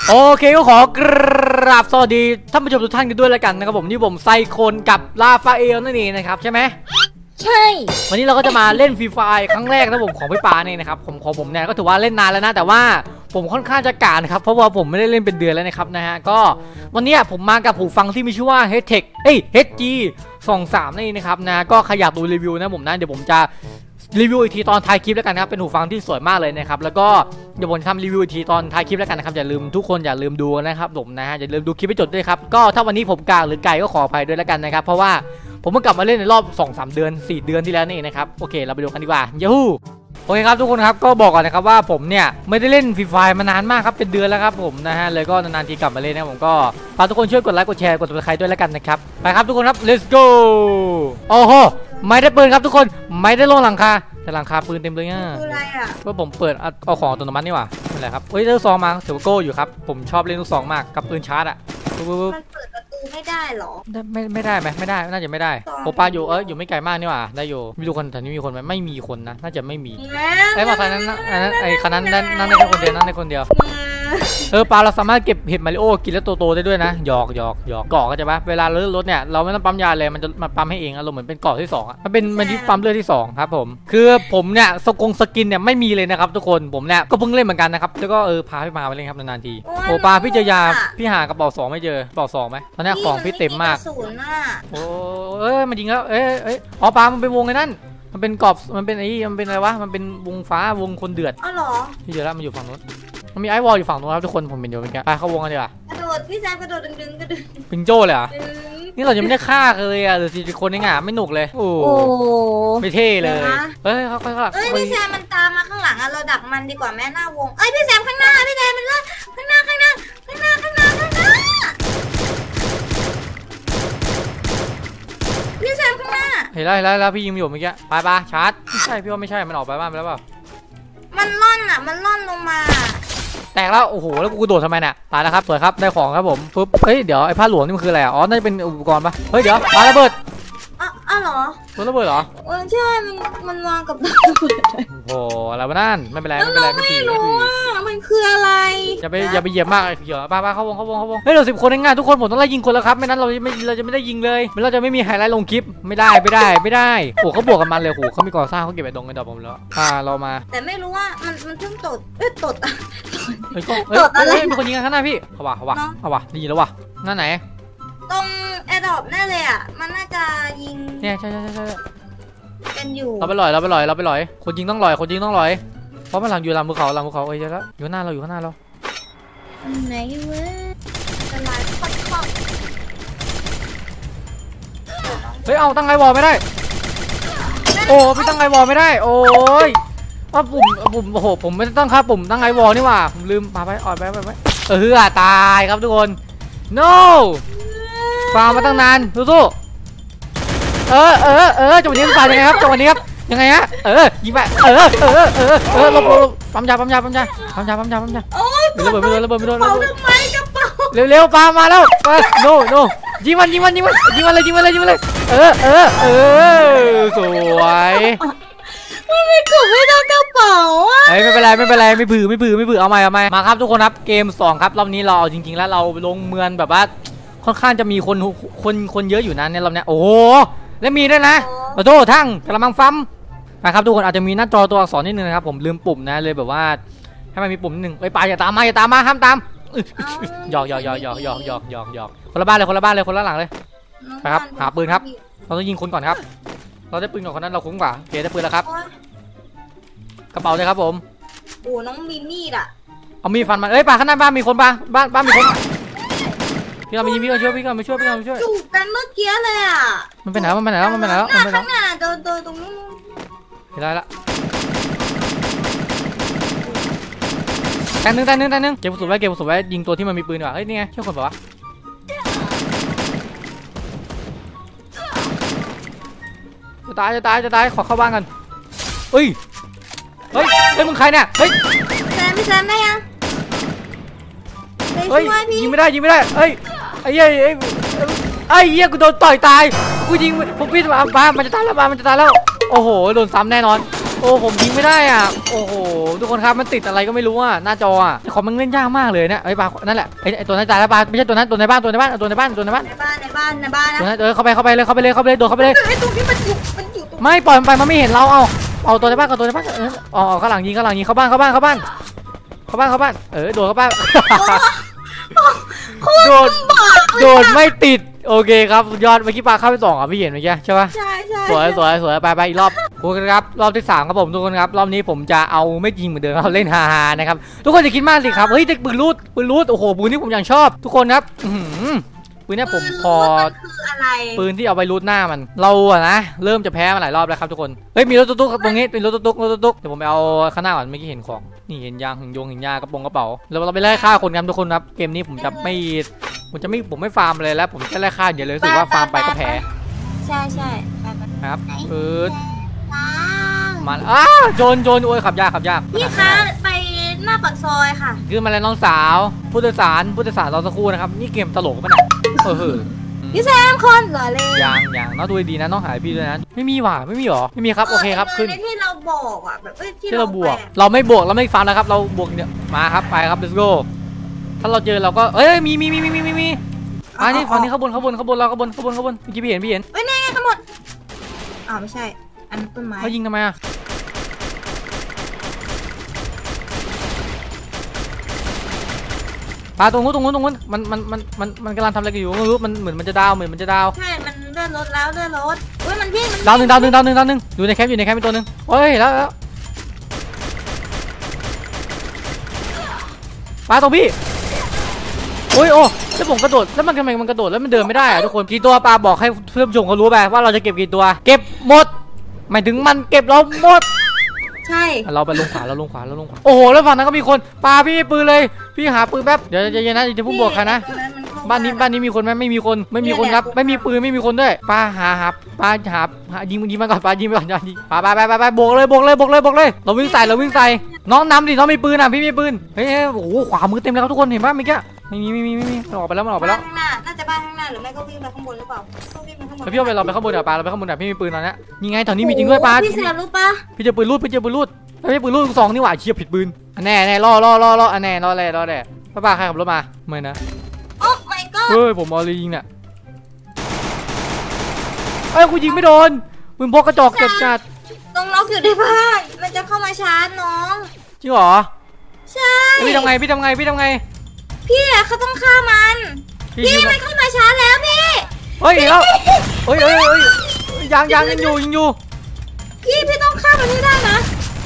โอเคก็ขอกราบสวัสดีท่านผู้ชมทุกท่านกันด้วยแล้วกันนะครับผมนี่ผมไซโคนกับลาฟาเอลนั่นเองนะครับใช่ไหมใช่วันนี้เราก็จะมาเล่นฟรีไฟร์ครั้งแรกนะผมของพี่ปาเนี่ยนะครับผมเนี่ยก็ถือว่าเล่นนานแล้วนะแต่ว่าผมค่อนข้างจะกานะครับเพราะว่าผมไม่ได้เล่นเป็นเดือนแล้วนะครับนะฮะก็วันนี้ผมมากับหูฟังที่มีชื่อว่า HG 23นี่นะครับนะก็ใครอยากดูรีวิวนะผมนะเดี๋ยวผมจะรีวิวอีกทีตอนท้ายคลิปแล้วกันครับเป็นหูฟังที่สวยมากเลยนะครับแล้วก็เดี๋ยวผมทำรีวิวอีกทีตอนท้ายคลิปแล้วกันนะครับอย่าลืมทุกคนอย่าลืมดูนะครับผมนะฮะอย่าลืมดูคลิปไปจดด้วยครับก็ถ้าวันนี้ผมกางหรือไก่ก็ขออภัยด้วยแล้วกันนะครับเพราะว่าผมเพิ่งกลับมาเล่นในรอบ 2-3 เดือน 4 เดือนที่แล้วนี่นะครับโอเคเราไปดูกันดีกว่ายูฮูโอเคครับทุกคนครับก็บอกก่อนนะครับว่าผมเนี่ยไม่ได้เล่นฟรีไฟร์มานานมากครับเป็นเดือนแล้วครับผมนะฮะเลยก็นานๆทีกลับมาเล่นนะผมก็ฝากทุกคนช่วยกดไลค์กดแชร์กดติดตามด้วยแล้วกันนะครับไปครับทุกคนครับ let's go โอ้โหไม่ได้ปืนครับทุกคนไม่ได้ลงหลังคาแต่หลังคาปืนเต็มเลยอ่ะคืออะไรอ่ะก็ผมเปิดเอาของอัตโนมัตินี่หว่าอะไรครับเฮ้ยลูกซองมาถือว่าโก้อยู่ครับผมชอบเล่นลูกซองมากกับปืนชาร์จอ่ะมันเปิดประตูไม่ได้หรอไม่ได้ไหมไม่ได้น่าจะไม่ได้โอปาอยู่อยู่ไม่ไกลมากนี่หว่าได้อยู่มีทุกคนแถวนี้มีคนไหมไม่มีคนนะน่าจะไม่มีไอ้มาคันนั้นไอ้คันนั้นนั่นได้แค่คนเดียวนั่นได้คนเดียวปลาเราสามารถเก็บเห็ดมาริโอกินแล้วโตได้ด้วยนะหยอกเกาะก็จะปะเวลาเลื่อนรถเนี่ยเราไม่ต้องปั๊มยาเลยมันจะมาปั๊มให้เองอารมณ์เหมือนเป็นเกาะที่2อ่ะมันที่ปั๊มเลือดที่2ครับผมคือผมเนี่ยสกินเนี่ยไม่มีเลยนะครับทุกคนผมเนี่ยก็เพิ่งเล่นเหมือนกันนะครับแล้วก็พาพี่มาเล่นครับนานๆทีโอปลาพี่เจอยาพี่หากระเป๋า2ไม่เจอกระเป๋า2ไหมตอนนี้ของพี่เต็มมากโอ้มันยิงแล้วอ๋อปลามันเป็นวงไอ้นั่นมันเป็นกรอบมันเป็นมันเป็นอะไรวะมันเป็นวงฟ้าวงคนเดือดอ๋อเหรอพี่เจอแล้วมันอยู่ฝั่งนู้นมันมีไอวอลอยู่ฝั่งนู้นครับทุกคนผมเห็นอยู่เหมือนกันไปเข้าวงกันดีกว่ากระโดดพี่แซมกระโดดดึงปิงโจ้เลยอ่ะนี่เราจะไม่ได้ฆ่าเลยอ่ะหรือ4 คนเองอ่ะไม่หนุกเลยโอ้ไม่เท่เลยเขาพี่แซมมันตามมาข้างหลังอ่ะเราดักมันดีกว่าแม่หน้าวงพี่แซมข้างหน้าพี่แซมมันเลิกข้างหน้าพี่แซมข้างหน้าเห็นแล้วพี่ยิงอยู่เมื่อกี้ไปชาร์จไม่ใช่พี่ว่าไม่ใช่มันออกไปบ้านไปแล้วเปล่ามันล่อนลงมาแตกแล้วโอ้โหแล้วกูโดดทำไมเนี่ยตายแล้วครับสวยครับได้ของครับผมปุ๊บเดี๋ยวไอ้ผ้าหลวงนี่มันคืออะไรอ๋อน่าจะเป็นอุปกรณ์ปะเดี๋ยวปาระเบิดอ๋อเหรอตัวระเบิดเหรอใช่มันวางกับระเบิดโอ้อะไรวะนั่นไม่เป็นไรไม่รู้มันคืออะไรอย่าไปเหยียบมากเดี๋ยวป้าเข้าวงเรา10 คนง่ายทุกคนผมต้องไล่ยิงคนแล้วครับไม่นั้นเราจะไม่ได้ยิงเลยเราจะไม่มีไฮไลท์ลงคลิปไม่ได้โอ้เขาบวกกันมันเลยโอ้เขามีก่อสร้างเขาเก็บไอ้ดงกันดอกผมแล้วเรามาแต่ไม่รู้ว่ามันเพิ่งตดอะไรมีคนยิงกันข้างหน้าพี่เอาวะได้ยินแล้ววะหน้าไหนตรงแอร์ดรอปแน่เลยอ่ะมันน่าจะยิงเนี่ยใช่เป็นอยู่เราไปลอยคนยิงต้องลอยเพราะมันหลังอยู่หลังภูเขาเจอแล้วอยู่หน้าเราไหนเว้ยจะลายค่อยเอาตั้งไงวอลไม่ได้โอ้พี่ตั้งไงวอลไม่ได้โอ้ยปุ่มโอ้โหผมไม่ต้องครับปุ่มตั้งไงวอลนี่หว่าผมลืมไปอ่อยไปตายครับทุกคน no ฟาวมาตั้งนานสู้จังหวะนี้ตายยังไงครับจังหวะนี้ครับยังไงฮะยิงไปลบปั๊มยาระเบิดไม่โดนเร็วปามาแล้วโนยิงมันเลยสวยไม่กดไม่โดนกระเป๋าอ่ะไม่เป็นไรไม่ผือเอาใหม่มาครับทุกคนครับเกม2ครับรอบนี้เราจริงๆแล้วเราลงเมืองแบบว่าค่อนข้างจะมีคนเยอะอยู่นะในรอบนี้โอ้แล้วมีด้วยนะขอโทษทั้งกระมังฟัมนะครับทุกคนอาจจะมีหน้าจอตัวอักษรนิดนึงนะครับผมลืมปุ่มนะเลยแบบว่าให้มันมีปุ่มนิดนึงปลาอย่าตามมาห้ามตามหยอกคนละบ้านเลยคนละหลังเลยไปครับหาปืนครับเราต้องยิงคนก่อนครับเราได้ปืนก่อนคนนั้นเราคุ้มกว่าเกได้ปืนแล้วครับกระเป๋าเลยครับผมโอ้น้องมีมีดอ่ะเอามีฟันมันปลาข้างหน้าบ้านมีคนบ้านมีคนพี่เรามายิงพี่เราช่วยจูบกันเมื่อกี้เลยอ่ะมันไปไหนแล้วข้างหน้าโดนตรงนู้นเห็นแล้วแต่หนึ่งเก็บสุดไว้ยิงตัวที่มันมีปืนดีกว่านี่ไงเชื่อคนบอกว่าจะตายขอเข้าบ้านกันเฮ้ยมึงใครเนี่ยแซมได้ยังยิงไม่ได้ไอ้เหี้ยกูโดนต่อยตายกูยิงผมพี่มามันจะตายแล้วโอ้โหโดนซ้ำแน่นอนโอ้ผมยิงไม่ได้อ่ะโอ้โหทุกคนครับมันติดอะไรก็ไม่รู้อ่ะหน้าจออ่ะคอมมันเล่นยากมากเลยเนี่ยไอ้ปลานั่นแหละไอ้ตัวนั้นตายแล้วปลาไม่ใช่ตัวนั้นตัวในบ้านตัวในบ้านตัวในบ้านตัวในบ้านในบ้านนะตัวนั้นเข้าไปเลยโดดเข้าไปเลยไอ้ตรงนี้มันอยู่ตรงไม่ปล่อยมันไปมันไม่เห็นเราเอาตัวในบ้านกับตัวในบ้านข้างหลังยิงเข้าบ้านโดดเข้าบ้านโดดไม่ติดโอเคครับสุดยอดเมื่อกี้ปลาเข้าไป2อ่ะพี่เห็นเมื่อกี้ใช่ปะใช่สวยไปอีกรอบทุกคนครับรอบที่3ครับผมทุกคนครับรอบนี้ผมจะเอาไม่ยิงเหมือนเดิมเราเล่นฮาๆนะครับทุกคนอย่าคิดมากสิครับเฮ้ยปืนรูดโอ้โหปืนนี้ผมอย่างชอบทุกคนครับปืนนี้ผมพอคืออะไรปืนที่เอาไปรูดหน้ามันเราอะนะเริ่มจะแพ้มาหลายรอบแล้วครับทุกคนเฮ้ยมีรถตุ๊กตรงนี้เป็นรถตุ๊กเดี๋ยวผมไปเอาข้างหน้าก่อนเมื่อกี้เห็นของนี่เห็นยางหินยากระเป๋าแล้วเราไปไล่ฆ่าคนกันทุกคนครับเกมนี้ผมไม่ฟาร์มเลยแล้วผมจะไล่ฆ่าเดี๋ยวเลยรู้สึกว่าฟาร์มไปก็แพ้ใช่ครับมาโจนโอ้ยขับยากพี่คะไปหน้าปากซอยค่ะคือมาแล้วน้องสาวผู้โดยสารรอสักครู่นะครับนี่เกมตลกปะเนี่ยพี่แซมคนเหรอเลยยังน้องดูดีนะน้องหายพี่ด้วยนะไม่มีหรอไม่มีครับโอเคครับขึ้นที่เราบอกอ่ะแบบที่เราบวกเราไม่บวกเราไม่ฟังนะครับเราบวกเนี่ยมาครับไปครับ let's go ถ้าเราเจอเราก็มีนี่ฝั่งนี้ข้างบนเราข้างบนเมื่อกี้พี่เห็นนี่ไงข้างบนไม่ใช่อันต้นไม้เขายิงทำไมอะปลาตรงนู้นมันกำลังทำอะไรกันอยู่ไม่รู้มันเหมือนมันจะดาวใช่มันเลื่อนรถอุ้ยมันวิ่งดาวหนึ่งอยู่ในแคมป์มีตัวหนึ่งเฮ้ยแล้วปลาตรงพี่โอ้แล้วผมกระโดดแล้วมันทำไมมันกระโดดแล้วมันเดินไม่ได้อะทุกคนกี่ตัวปลาบอกให้เพื่อนผู้ชมเขารู้ไปว่าเราจะเก็บกี่ตัวเก็บหมดหมายถึงมันเก็บเราหมดใช่เราไปลงขวาโอ้โหแล้วฝั่งนั้นก็มีคนปลาพี่ปืนเลยพี่หาปืนแป๊บเดี๋ยวจะเย็นนะจะพูดบวกใครนะบ้านนี้มีคนไหมไม่มีคนครับไม่มีปืนไม่มีคนด้วยปลาหายิงมันก่อนปลายิงไปก่อนยิงปลาบวกเลยเราวิ่งใส่น้องนำดิน้องมีปืนอ่ะพี่มีปืนเฮ้ยโอ้โหขวามือเต็มเลยครับทุกคนเห็นป่ะเมื่อกี้ไม่มีมันออกไปแล้วข้างหน้าน่าจะบ้านข้างหน้าหรือไม่ก็วิ่งไปข้างบนหรือเปล่าพี่เอาไปเราไปข้างบนเดี๋ยวปลาเราไปข้างบนเดี๋ยวพี่มีปืนตอนนี้ยังไงตอนนี้มีจริงด้วยปลาพี่แซมรู้ปะพี่เจอปืนรูดไม่ใช่ปืนรูด2นี่หว่าเชียร์ผิดปืนแน่รอแน่รอแน่ป้าใครขับรถมาไม่นะโอ้ my god เฮ้ยผมเอาเลยยิงเนี่ยกูยิงไม่โดนมึงพกกระจอกเก็บจัดต้องล็อกอยู่ในบ้านมันจะเข้ามาชาร์จน้องจริงเหรอใช่พี่ทำไงพี่เขาต้องฆ่ามันพี่มันเข้ามาชาร์จแล้วพี่เฮ้ยแล้วยังอยู่พี่ต้องฆ่ามันให้ได้นะ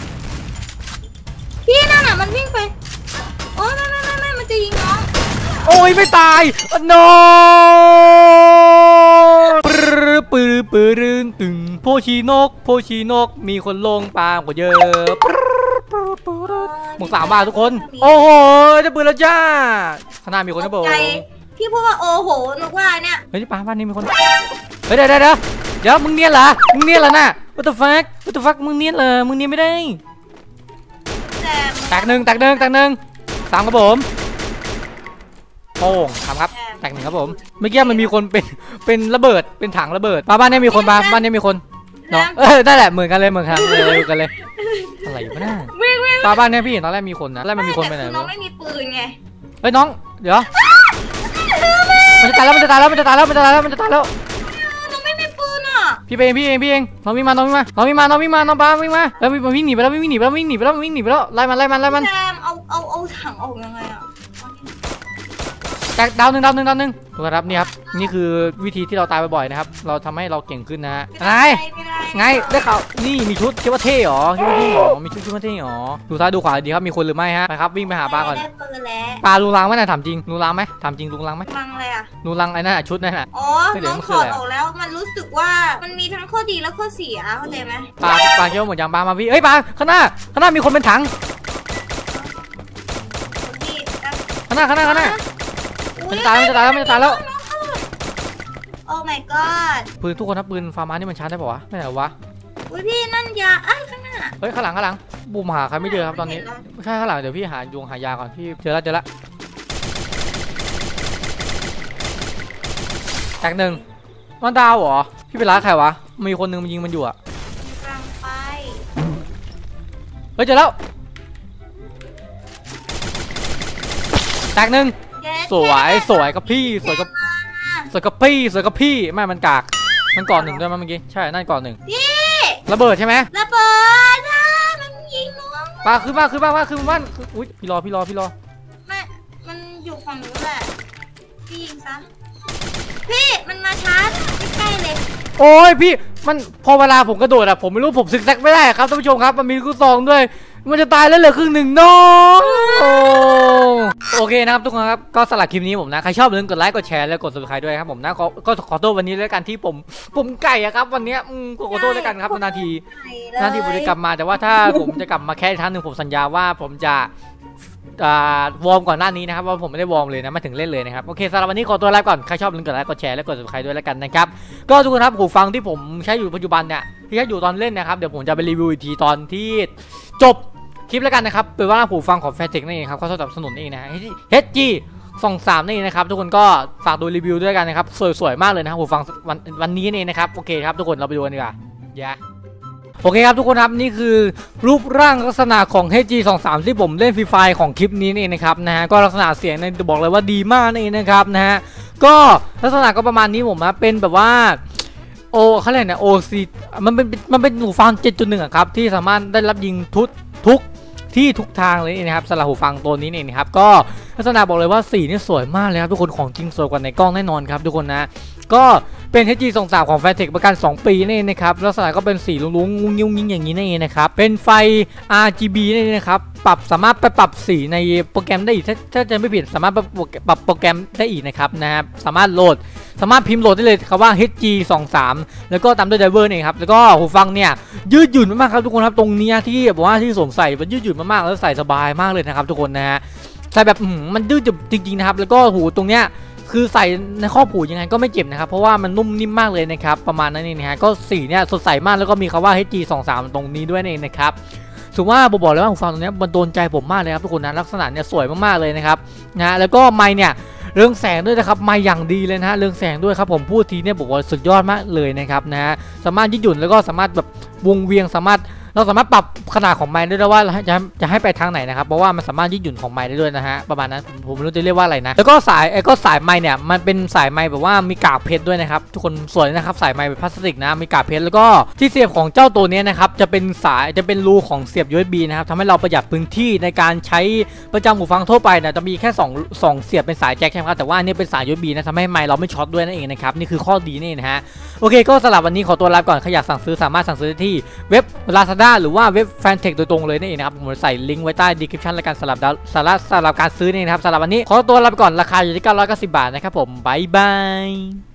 พี่นั่นน่ะมันวิ่งไปโอ้ยไม่มันจะยิงน้องโอ้ยไม่ตายโนปืนตึงโพชีนกมีคนลงปลากว่าเยอะหมก3 บาททุกคนโอ้โหจะปืนแล้วจ้าข้างหน้ามีคนนะโบพี่พูดว่าโอ้โหนึกว่าเนี่ยเฮ้ยป้าบ้านนี้มีคนเฮ้ยเดี๋ยวมึงเนียนเหรอน่ะ what the fuck มึงเนียนเหรอมึงเนียนไม่ได้แตกหนึ่ง3ครับผมโป่งครับแตก1ครับผมเมื่อกี้มันมีคนเป็นระเบิดเป็นถังระเบิดบ้านนี้มีคนบ้านนี้มีคนเนาะได้แหละเหมือนกันเลยอะไรอยู่บ้างบ้านนี้พี่เห็นตอนแรกมีคนนะแล้วมันมีคนไปไหนน้องไม่มีปืนไงเฮ้ยน้องเดี๋ยวมันจะตายแล้วน้องไม่มีปืนอ่ะพี่เองน้องวิ่งมาน้องปาวิ่งมาแล้วมันวิ่งหนีไปแล้วไล่มันแซมเอาถังออกยังไงอ่ะแตกดาวหนึ่งถูกครับนี่ครับนี่คือวิธีที่เราตายบ่อยๆนะครับเราทำให้เราเก่งขึ้นนะฮะไงได้ข่าวนี่มีชุดคิดว่าเท่หรอมีชุดคิดว่าเท่หรอดูซ้ายดูขวาดีครับมีคนหรือไม่ฮะไปครับวิ่งไปหาปลาก่อนปลาลุงลังไหมนะถามจริงลุงลังไหมลุงลังไหมลังอะไรอ่ะลุงลังไอ้นั่นชุดนั่นน่ะน้องถอดออกแล้วมันรู้สึกว่ามันมีทั้งข้อดีและข้อเสียเข้าใจไหมปลาเคี้ยวหมดอย่างปลามาพี่เอ้ยปลาข้างหน้ามีคนเป็นถังข้างหน้ามันจะตายแล้วโอ้ my god ปืนทุกคนนะปืนฟาร์มานี่มันชาร์จได้ป่าวะไม่ไหนวะอุ้ยพี่นั่นยาข้างหน้าเฮ้ยข้างหลังบูมหาใครไม่เจอครับตอนนี้ไม่ใช่ข้างหลังเดี๋ยวพี่หายาก่อนพี่เจอแล้วแตก1มันดาวเหรอพี่เป็นร้านใครวะมีคนนึงมันยิงมันอยู่อะฮ้ยเจอแล้วแตกหนึ่งสวยกับพี่สวยกับพี่ไม่มันกากมันก่อนหนึ่งด้วยมั้ยเมื่อกี้ใช่นั่นก่อนหนึ่งระเบิดใช่ไหมระเบิดนะมันยิงน้องปาขึ้นบ้านอุ้ยพี่รอไม่มันอยู่ฝั่งนู้นแหละพี่ยิงซะพี่มันมาชาร์จใกล้เลยโอ้ยพี่มันพอเวลาผมกระโดดอะผมไม่รู้ผมซิกแซกไม่ได้ครับท่านผู้ชมครับมันมีลูกซองด้วยมันจะตายแล้วเหลือครึ่งหนึ่งน้องโอเคนะครับทุกคนครับก็สำหรับคลิปนี้ผมนะใครชอบอย่าลืมกดไลค์กดแชร์และกด subscribe ด้วยครับผมนะก็ขอโทษวันนี้แล้วกันที่ผมไก่อะครับวันนี้ขอโทษแล้วกันครับนานทีผมจะกลับมาแต่ว่าถ้าผมจะกลับมาแค่ครั้งหนึ่งผมสัญญาว่าผมจะวอร์มก่อนหน้านี้นะครับว่าผมไม่ได้วอร์มเลยนะมาถึงเล่นเลยนะครับโอเคสำหรับวันนี้ขอตัวลาก่อนใครชอบอย่าลืมกดไลค์กดแชร์และกด subscribe ด้วยแล้วกันนะครับก็ทุกคนครับหูฟังที่ผมใช้อยู่ปัจจุบันเนี่ยที่ใช้อยู่ตอนเล่นนะครับเดี๋ยวผมจะไปรีวิวอีกทีตอนที่จบคลิปแล้วกันนะครับเป็นว่าหูฟังของแฟร์เทคนั่นเองครับเขาสนับสนุนนี่นะ HG 23นี่นะครับทุกคนก็ฝากดูรีวิวด้วยกันนะครับสวยๆมากเลยนะครับหูฟังวันนี้นี่นะครับโอเคครับทุกคนเราไปดูกันดีกว่าโอเคครับทุกคนครับนี่คือรูปร่างลักษณะของ HG23 ที่ผมเล่นฟรีไฟของคลิปนี้นี่นะครับนะฮะก็ลักษณะเสียงเนี่ยบอกเลยว่าดีมากนี่นะครับนะฮะก็ลักษณะก็ประมาณนี้ผมนะเป็นแบบว่าเขาเรียกนะOCมันเป็นหูฟัง 7.1 ครับที่สามารถได้รับยิงทุกที่ทุกทางเลยนะครับสำหรับหูฟังตัวนี้นี่นะครับก็ลักษณะบอกเลยว่าสีนี่สวยมากเลยครับทุกคนของจริงสวยกว่าในกล้องแน่นอนครับทุกคนนะก็เป็น HG23 ของแฟร์เทคประกัน2ปีนี่นะครับลักษณะก็เป็นสีลุ้งๆยุ่งๆอย่างนี้นี่นะครับเป็นไฟ RGB นี่นะครับสามารถไปปรับสีในโปรแกรมได้อีกถ้าจะไม่ผิดสามารถปรับโปรแกรมได้อีกนะครับสามารถพิมพ์โหลดได้เลยครับว่า HG23 แล้วก็ตามด้วยไดเวอร์นี่ครับแล้วก็หูฟังเนี่ยยืดหยุ่นมากๆครับทุกคนครับตรงนี้ที่แบบว่าที่สวมใส่มันยืดหยุ่นมากๆแล้วใส่สบายมากเลยนะครับทุกคนนะฮะใส่แบบมันยืดจริงๆนะครับแล้วก็หูตรงเนี้ยคือใส่ในข้อผูยังไงก็ไม่เจ็บนะครับเพราะว่ามันนุ่มนิ่มมากเลยนะครับประมาณนั้นเองนะฮะก็สีเนี่ยสดใสมากแล้วก็มีคำว่า HG23 ตรงนี้ด้วยเองนะครับถือว่าผมบอกเลยว่าหูฟังตรงนี้มันโดนใจผมมากเลยครับทุกคนนะลักษณะเนี่ยสวยมากๆเลยนะครับนะแล้วก็ไมค์เนี่ยเรืองแสงด้วยนะครับไมค์อย่างดีเลยนะฮะเรืองแสงด้วยครับผมพูดทีเนี่ยบอกว่าสุดยอดมากเลยนะครับนะฮะสามารถยืดหยุ่นแล้วก็สามารถแบบวงเวียงเราสามารถปรับขนาดของไมค์ได้ด้วยว่าจะให้ไปทางไหนนะครับเพราะว่ามันสามารถยืดหยุ่นของไมค์ได้ด้วยนะฮะประมาณนั้นผมไม่รู้จะเรียกว่าอะไรนะแล้วก็สายไมค์เนี่ยมันเป็นสายไมค์แบบว่ามีกากเพชรด้วยนะครับทุกคนสวยนะครับสายไมค์แบบพลาสติกนะมีกากเพชรแล้วก็ที่เสียบของเจ้าตัวนี้นะครับจะเป็นรูของเสียบ USB นะครับทำให้เราประหยัดพื้นที่ในการใช้ประจำหูฟังทั่วไปนะจะมีแค่2เสียบเป็นสายแจ็คใช่ไหมครับแต่ว่าอันนี้เป็นสาย USB นะทำให้ไมค์เราไม่ช็อตด้วยนั่นเองนะครับนี่คือข้อดีนี่นะฮะโอเคก็สำหรับวันนี้ขอตัวลาก่อนใครอยากสั่งซื้อสามารถสั่งซื้อที่เว็บ Lazada หรือว่าเว็บแฟนเทคโดยตรงเลยนี่เองนะครับผมใส่ลิงก์ไว้ใต้ description รายการสำหรับการซื้อนี่นะครับสำหรับวันนี้ขอตัวลาไปก่อนราคาอยู่ที่990 บาทนะครับผมบ๊ายบาย